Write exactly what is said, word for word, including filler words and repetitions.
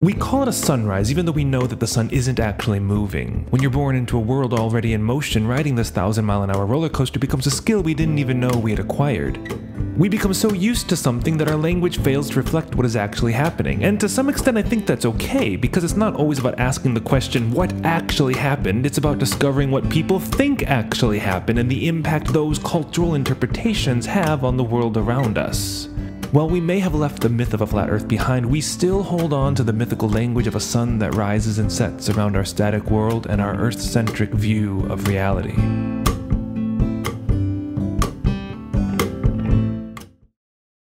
We call it a sunrise even though we know that the sun isn't actually moving. When you're born into a world already in motion, riding this thousand mile an hour roller coaster becomes a skill we didn't even know we had acquired. We become so used to something that our language fails to reflect what is actually happening, and to some extent I think that's okay, because it's not always about asking the question what actually happened, it's about discovering what people think actually happened and the impact those cultural interpretations have on the world around us. While we may have left the myth of a flat earth behind, we still hold on to the mythical language of a sun that rises and sets around our static world and our earth-centric view of reality.